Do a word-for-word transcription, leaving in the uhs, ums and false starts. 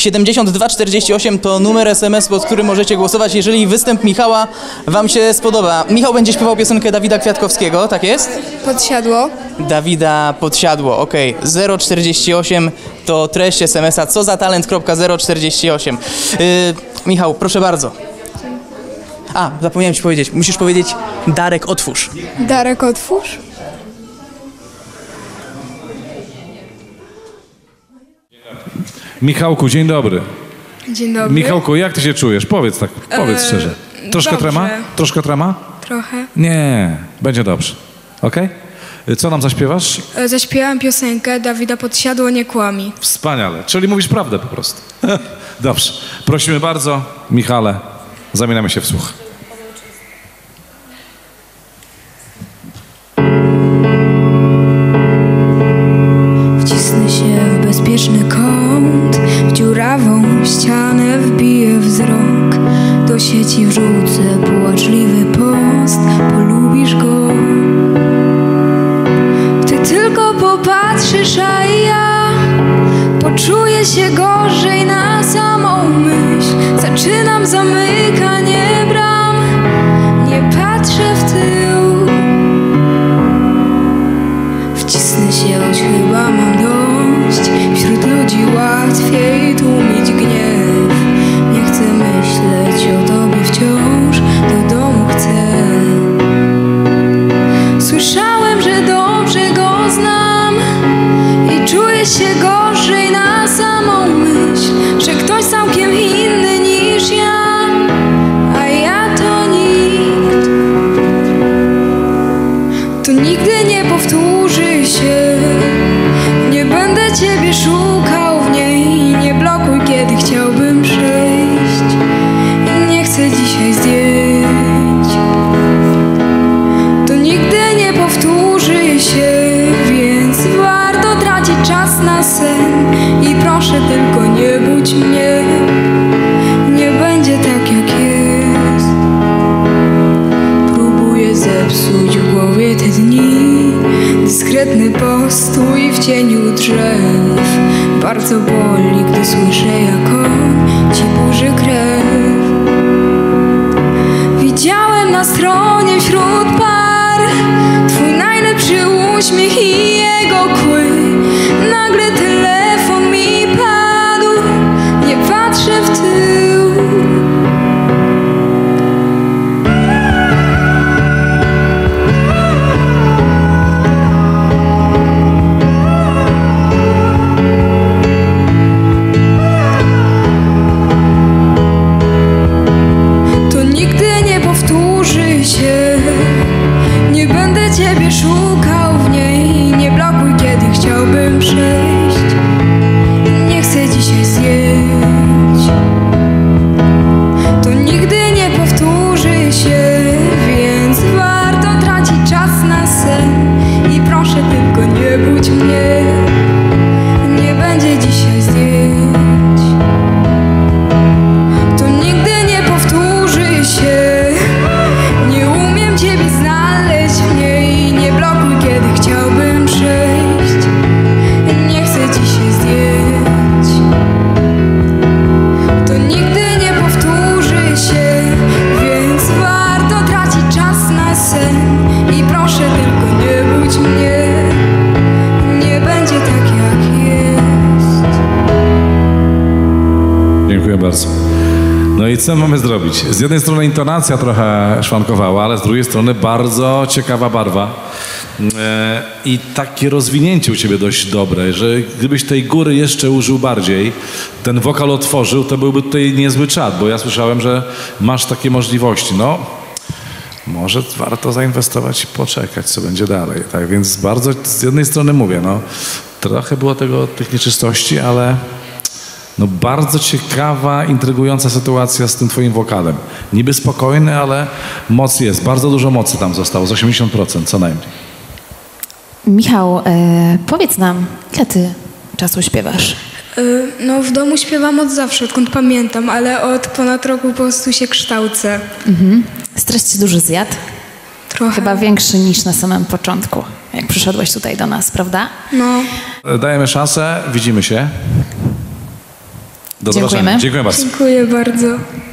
siedemdziesiąt dwa czterdzieści osiem to numer S M S, pod którym możecie głosować, jeżeli występ Michała wam się spodoba. Michał będzie śpiewał piosenkę Dawida Kwiatkowskiego, tak jest? Podsiadło. Dawida Podsiadło, okej. Okay. zero czterdzieści osiem to treść S M S-a co za talent kropka zero czterdzieści osiem. Yy, Michał, proszę bardzo. A, zapomniałem ci powiedzieć, musisz powiedzieć Darek, otwórz. Darek, otwórz. Michałku, dzień dobry. Dzień dobry. Michałku, jak ty się czujesz? Powiedz tak, powiedz Eee, szczerze. Troszkę dobrze. trema? Troszkę trema? Trochę. Nie, będzie dobrze. Okej? Okay? Co nam zaśpiewasz? E, Zaśpiewałam piosenkę Dawida Podsiadło, nie kłami. Wspaniale, czyli mówisz prawdę po prostu. Dobrze, prosimy bardzo. Michale, zamieniamy się w słuch. Wcisnę się w bezpieczny kąt, w dziurawą ścianę wbiję wzrok. Do sieci wrzucę płaczliwy post, polubisz go. Ty tylko popatrzysz, a ja poczuję się gorzej na samą myśl. Zaczynam zamykanie bram, nie patrzę w tył. Wcisnę się, choć chyba mam dość. Wśród ludzi łatwiej tłumić gniew. Nie chcę myśleć o tobie wciąż, do domu chcę. Słyszałem, że dobrze go znam i czuję się gorzej na samą myśl, że ktoś całkiem inny niż ja, a ja to nikt. To nigdy nie powtórzy się. Nie będę ciebie szukał w niej. Nie blokuj, kiedy chciałbym przejść. Nie chcę dzisiaj zdjęć. To nigdy nie powtórzy się, więc warto tracić czas na sen. I proszę, tylko nie budź mnie. Nie będzie tak, jak jest. Próbuję zepsuć w głowie te dni. Dyskretny postój w cieniu drzew. Bardzo boli, gdy słyszę, jak on ci burzy krew. Widziałem na stronie wśród par twój najlepszy uśmiech i jego kły. Nagle telefon mi padł, nie patrzę w tył. To nigdy nie powtórzy się. Nie będę ciebie szukał w niej. Nie blokuj, kiedy chciałbym przejść. Nie chcę dzisiaj zjeść. To nigdy nie powtórzy się, więc warto tracić czas na sen. I proszę, tylko nie budź mnie. Nie będzie dzisiaj zdjęć. To nigdy nie powtórzy się. Nie umiem ciebie znaleźć w niej. Nie blokuj, kiedy chciałbym przejść. Nie chcę dzisiaj zdjęć. To nigdy nie powtórzy się, więc warto tracić czas na sen. I proszę, tylko nie budź mnie. Nie będzie tak, jak jest. Dziękuję bardzo. No i co mamy zrobić? Z jednej strony intonacja trochę szwankowała, ale z drugiej strony bardzo ciekawa barwa. E, I takie rozwinięcie u ciebie dość dobre, że gdybyś tej góry jeszcze użył bardziej, ten wokal otworzył, to byłby tutaj niezły czad, bo ja słyszałem, że masz takie możliwości. No, może warto zainwestować i poczekać, co będzie dalej. Tak więc bardzo z jednej strony mówię, no, trochę było tego, tych nieczystości, ale no bardzo ciekawa, intrygująca sytuacja z tym twoim wokalem. Niby spokojny, ale moc jest. Bardzo dużo mocy tam zostało, z osiemdziesiąt procent co najmniej. Michał, e, powiedz nam, ile ty czasu śpiewasz? Y, No w domu śpiewam od zawsze, odkąd pamiętam, ale od ponad roku po prostu się kształcę. Mhm. Stres ci duży zjadł? Trochę. Chyba większy niż na samym początku, jak przyszedłeś tutaj do nas, prawda? No. Dajemy szansę, widzimy się. Do Dziękujemy. zobaczenia. Dziękuję bardzo. Dziękuję bardzo.